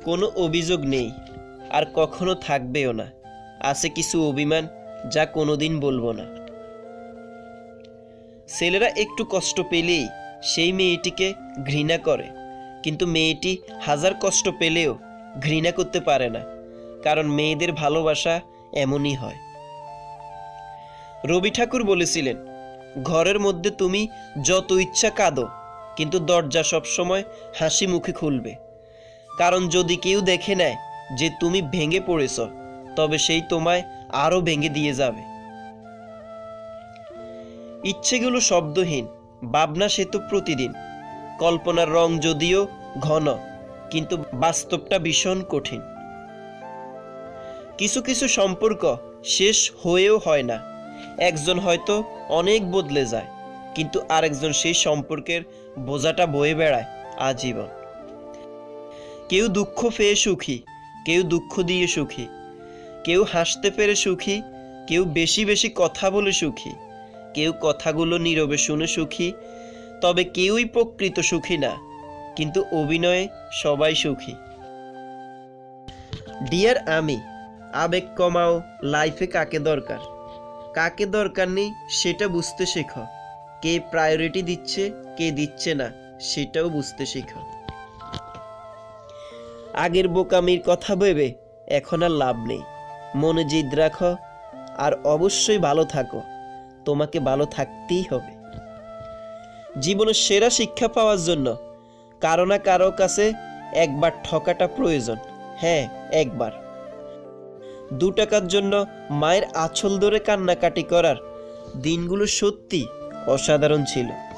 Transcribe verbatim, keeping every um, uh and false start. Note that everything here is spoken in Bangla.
কোনো অভিযোগ নেই, আর কখনো থাকবেও না। আছে কিছু অভিমান, যা কোনোদিন বলবো না। ছেলেরা একটু কষ্ট পেলেই সেই মেয়েটিকে ঘৃণা করে, কিন্তু মেয়েটি হাজার কষ্ট পেলেও ঘৃণা করতে পারে না, কারণ মেয়েদের ভালোবাসা এমনই হয়। রবি ঠাকুর বলেছিলেন, ঘরের মধ্যে তুমি যত ইচ্ছা কাঁদো, কিন্তু দরজা সবসময় হাসি মুখে খুলবে, কারণ যদি কেউ দেখে নেয় যে তুমি ভেঙে পড়েছ, তবে সেই তোমায় আরো ভেঙে দিয়ে যাবে। ইচ্ছেগুলো শব্দহীন, ভাবনা সে তো প্রতিদিন। কল্পনার রং যদিও ঘন, কিন্তু বাস্তবটা ভীষণ কঠিন। কিছু কিছু সম্পর্ক শেষ হয়েও হয় না। একজন হয়তো অনেক বদলে যায়, কিন্তু আরেকজন সেই সম্পর্কের বোঝাটা বয়ে বেড়ায় আজীবন। কেউ দুঃখ পেয়ে সুখী, কেউ দুঃখ দিয়ে সুখী, কেউ হাসতে পেরে সুখী, কেউ বেশি বেশি কথা বলে সুখী, কেউ কথাগুলো নীরবে শুনে সুখী। তবে কেউই প্রকৃত সুখী না, কিন্তু অভিনয়ে সবাই সুখী। ডিয়ার আমি, আবেগ কমাও, লাইফে কাকে দরকার, কাকে দরকার নেই সেটা বুঝতে শেখো। কে প্রায়োরিটি দিচ্ছে, কে দিচ্ছে না, সেটাও বুঝতে শেখো। আগের বোকামির কথা ভেবে এখন আর লাভ নেই। মনে জিদ রাখো, আর অবশ্যই ভালো থাকো। তোমাকে ভালো থাকতেই হবে। জীবনের সেরা শিক্ষা পাওয়ার জন্য কারো না কারো কাছে একবার ঠকাটা প্রয়োজন। হ্যাঁ, একবার। দু টাকার জন্য মায়ের আঁচল ধরে কান্নাকাটি করার দিনগুলো সত্যি অসাধারণ ছিল।